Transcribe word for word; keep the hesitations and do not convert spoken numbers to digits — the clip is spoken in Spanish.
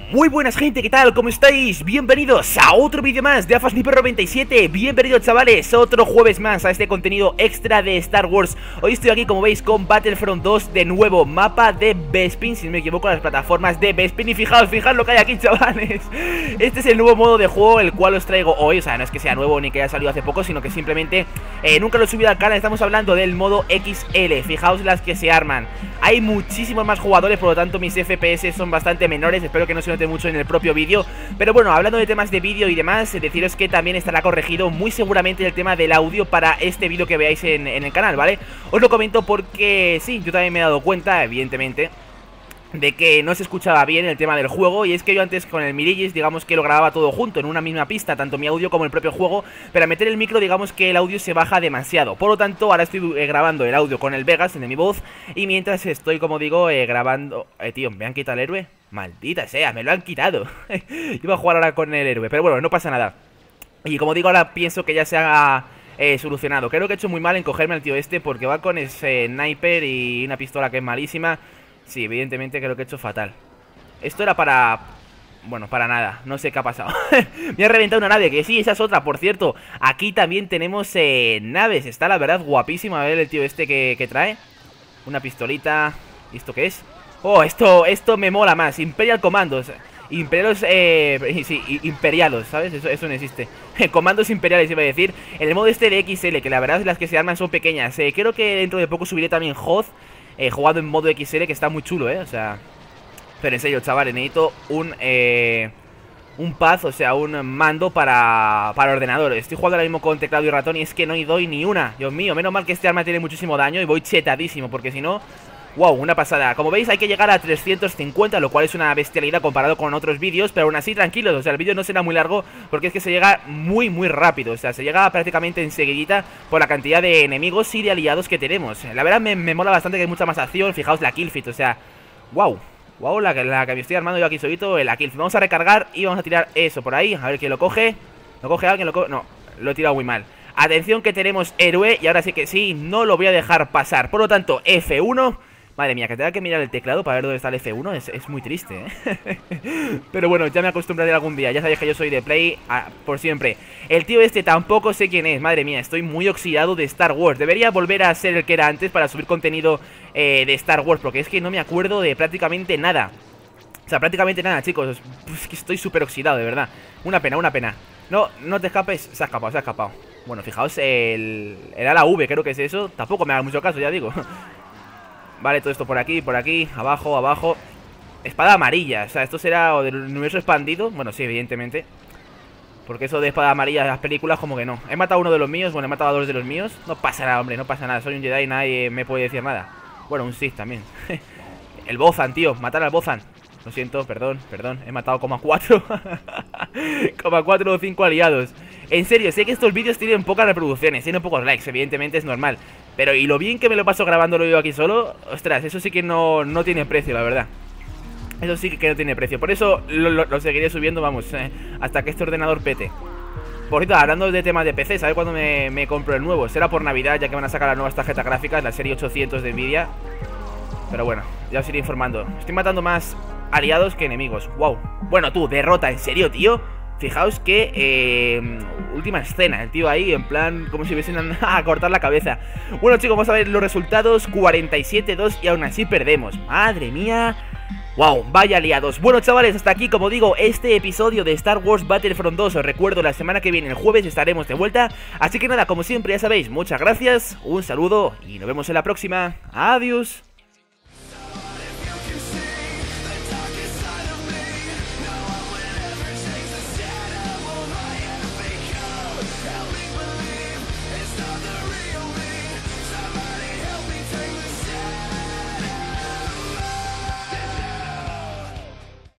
Muy buenas gente, ¿qué tal? ¿Cómo estáis? Bienvenidos a otro vídeo más de AFASniper noventa y siete. Bienvenidos chavales, otro jueves más a este contenido extra de Star Wars. Hoy estoy aquí, como veis, con Battlefront dos de nuevo, mapa de Bespin, si no me equivoco, las plataformas de Bespin. Y fijaos, fijaos lo que hay aquí, chavales. Este es el nuevo modo de juego, el cual os traigo hoy. O sea, no es que sea nuevo ni que haya salido hace poco, sino que simplemente eh, nunca lo he subido al canal. Estamos hablando del modo X L. Fijaos las que se arman. Hay muchísimos más jugadores, por lo tanto mis F P S son bastante menores. Espero que no se note mucho en el propio vídeo. Pero bueno, hablando de temas de vídeo y demás, deciros que también estará corregido muy seguramente el tema del audio para este vídeo que veáis en, en el canal, ¿vale? Os lo comento porque sí, yo también me he dado cuenta, evidentemente, de que no se escuchaba bien el tema del juego. Y es que yo antes con el Mirigis, digamos que lo grababa todo junto en una misma pista, tanto mi audio como el propio juego. Pero al meter el micro, digamos que el audio se baja demasiado. Por lo tanto, ahora estoy eh, grabando el audio con el Vegas, el de mi voz. Y mientras estoy, como digo, eh, grabando... Eh, tío, ¿me han quitado el héroe? Maldita sea, me lo han quitado. Iba a jugar ahora con el héroe, pero bueno, no pasa nada. Y como digo, ahora pienso que ya se ha eh, solucionado. Creo que he hecho muy mal en cogerme al tío este, porque va con ese sniper y una pistola que es malísima. Sí, evidentemente creo que he hecho fatal. Esto era para... Bueno, para nada, no sé qué ha pasado. Me ha reventado una nave, que sí, esa es otra, por cierto. Aquí también tenemos eh, naves. Está la verdad guapísima. A ver el tío este que, que trae. Una pistolita. ¿Y esto qué es? Oh, esto, esto me mola más. Imperial Commandos. Imperialos, eh, sí, imperialos, ¿sabes? Eso, eso no existe. Comandos imperiales, iba a decir. En el modo este de X L, que la verdad las que se arman son pequeñas. eh, Creo que dentro de poco subiré también Hoth, eh, jugado en modo X L, que está muy chulo, ¿eh? O sea... Pero en serio, chavales, necesito un... Eh, un pad, o sea, un mando para, para ordenador. Estoy jugando ahora mismo con teclado y ratón y es que no doy ni una. Dios mío, menos mal que este arma tiene muchísimo daño y voy chetadísimo, porque si no... Wow, una pasada. Como veis hay que llegar a trescientos cincuenta, lo cual es una bestialidad comparado con otros vídeos, pero aún así tranquilos, o sea, el vídeo no será muy largo porque es que se llega muy muy rápido, o sea, se llega prácticamente enseguidita por la cantidad de enemigos y de aliados que tenemos. La verdad me, me mola bastante que hay mucha más acción. Fijaos la killfit, o sea, wow, wow, la, la que me estoy armando yo aquí solito, la killfit. Vamos a recargar y vamos a tirar eso por ahí, a ver quién lo coge. ¿Lo coge alguien? Lo coge... No, lo he tirado muy mal. Atención que tenemos héroe y ahora sí que sí, no lo voy a dejar pasar. Por lo tanto, F uno... Madre mía, que tenga que mirar el teclado para ver dónde está el F uno es, es muy triste, ¿eh? Pero bueno, ya me acostumbraré algún día. Ya sabéis que yo soy de Play a, por siempre. El tío este tampoco sé quién es. Madre mía, estoy muy oxidado de Star Wars. Debería volver a ser el que era antes para subir contenido eh, de Star Wars, porque es que no me acuerdo de prácticamente nada. O sea, prácticamente nada, chicos. Es que estoy súper oxidado, de verdad. Una pena, una pena. No, no te escapes. Se ha escapado, se ha escapado. Bueno, fijaos, el, el ala V, creo que es eso. Tampoco me haga mucho caso, ya digo. Vale, todo esto por aquí, por aquí, abajo, abajo. Espada amarilla, o sea, esto será o del universo expandido. Bueno, sí, evidentemente, porque eso de espada amarilla en las películas como que no. He matado a uno de los míos, bueno, he matado a dos de los míos. No pasa nada, hombre, no pasa nada. Soy un Jedi y nadie me puede decir nada. Bueno, un Sith también. El Bozan, tío, matar al Bozan. Lo siento, perdón, perdón, he matado como a cuatro. Como a cuatro o cinco aliados. En serio, sé que estos vídeos tienen pocas reproducciones, tienen pocos likes, evidentemente es normal. Pero y lo bien que me lo paso grabándolo yo aquí solo, ostras, eso sí que no, no tiene precio, la verdad. Eso sí que no tiene precio, por eso lo, lo, lo seguiré subiendo, vamos, eh, hasta que este ordenador pete. Por cierto, hablando de temas de P C, ¿sabes cuándo me, me compro el nuevo? Será por Navidad, ya que van a sacar las nuevas tarjetas gráficas, la serie ochocientos de Nvidia. Pero bueno, ya os iré informando. Estoy matando más aliados que enemigos, wow. Bueno, tú, derrota, ¿en serio, tío? Fijaos que, eh, última escena, el tío ahí en plan como si hubiesen a cortar la cabeza. Bueno chicos, vamos a ver los resultados, cuarenta y siete dos y aún así perdemos. Madre mía. Wow, vaya aliados. Bueno chavales, hasta aquí como digo este episodio de Star Wars Battlefront dos. Os recuerdo, la semana que viene, el jueves, estaremos de vuelta. Así que nada, como siempre ya sabéis, muchas gracias, un saludo y nos vemos en la próxima. Adiós.